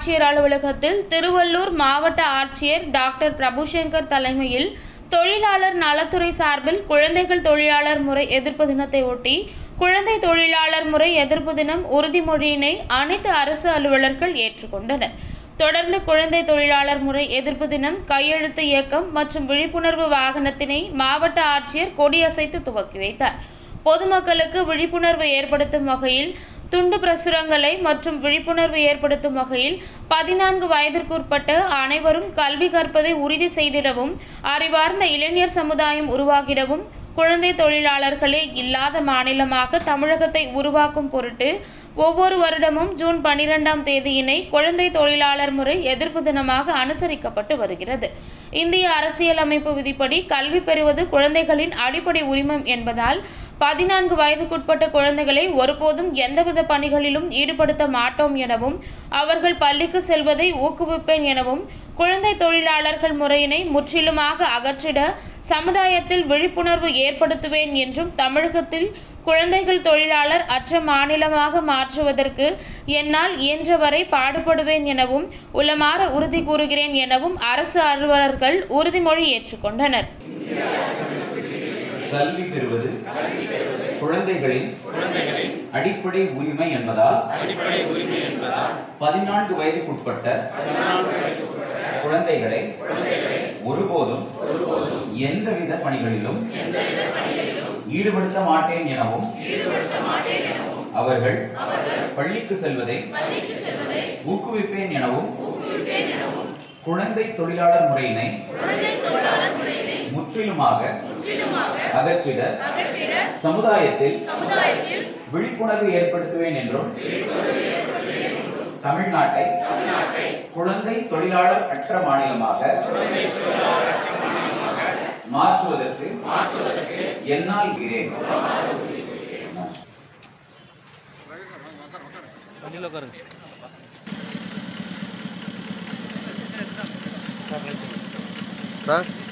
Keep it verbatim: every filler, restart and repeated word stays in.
ஆட்சியர் அலுவலகத்தில் திருவள்ளூர் மாவட்ட ஆட்சியர் டாக்டர் பிரபுசங்கர் தலைமையில் தொழிலாளர் நலத்துறை சார்பில் குழந்தைகள் தொழிலாளர் முறை எதிர்ப்பு தினத்தை ஒட்டி குழந்தை தொழிலாளர் முறை எதிர்ப்பு தினம் உறுதிமொழியினை அனைத்து அரசு அலுவலர்கள் ஏற்றுக்கொண்டனர். தொடர்ந்து குழந்தை தொழிலாளர் முறை எதிர்ப்பு தினம் கையெழுத்து இயக்கம் மற்றும் விழிப்புணர்வு வாகனத்தினை மாவட்ட ஆட்சியர் கொடியசைத்து துவக்கி வைத்தார். பொதுமக்களுக்கு விழிப்புணர்வு ஏற்படுத்தும் வகையில் துண்டு பிரசுரங்களை மற்றும் விழிப்புணர்வு ஏற்படுத்தும் வகையில் பதினான்கு வயதிற்குட்பட்ட அனைவரும் கல்வி கற்பதை உறுதி செய்திடவும், அறிவார்ந்த இளைஞர் சமுதாயம் உருவாகிடவும், குழந்தை தொழிலாளர்களே இல்லாத மாநிலமாக தமிழகத்தை உருவாக்கும் பொருட்டு ஒவ்வொரு வருடமும் ஜூன் பனிரெண்டாம் தேதியினை குழந்தை தொழிலாளர் முறை எதிர்ப்பு தினமாக அனுசரிக்கப்பட்டு வருகிறது. இந்திய அரசியலமைப்பு விதிப்படி கல்வி பெறுவது குழந்தைகளின் அடிப்படை உரிமம் என்பதால் பதினான்கு வயதுக்குட்பட்ட குழந்தைகளை ஒருபோதும் எந்தவித பணிகளிலும் ஈடுபடுத்த மாட்டோம் எனவும், அவர்கள் பள்ளிக்கு செல்வதை ஊக்குவிப்பேன் எனவும், குழந்தை தொழிலாளர்கள் முறையினை முற்றிலுமாக அகற்றிட சமுதாயத்தில் விழிப்புணர்வு ஏற்படுத்துவேன் என்றும், தமிழகத்தில் குழந்தைகள் தொழிலாளர் அற்ற மாநிலமாக மாற்றுவதற்கு என்னால் இயன்றவரை பாடுபடுவேன் எனவும் உளமாற உறுதி கூறுகிறேன் எனவும் அரசு அலுவலர்கள் உறுதிமொழி ஏற்றுக்கொண்டனர். கல்வி பெறுவது குழந்தைகளின் அடிப்படை உரிமை என்பதால் பதினான்கு வயதுக்குட்பட்ட குழந்தைகளை ஒருபோதும் எந்தவித பணிகளிலும் ஈடுபடுத்த மாட்டேன் எனவும், அவர்கள் பள்ளிக்கு செல்வதை ஊக்குவிப்பேன் எனவும், குழந்தை தொழிலாளர் முறையினை முற்றிலுமாக அகற்றிட சமுதாயத்தில் விழிப்புணர்வு ஏற்படுத்துவேன் என்றும், தமிழ்நாட்டை குழந்தை தொழிலாளர் அற்ற மாநிலமாக மாற்றுவதற்கு என்னால் இருக்கிறேன். சார்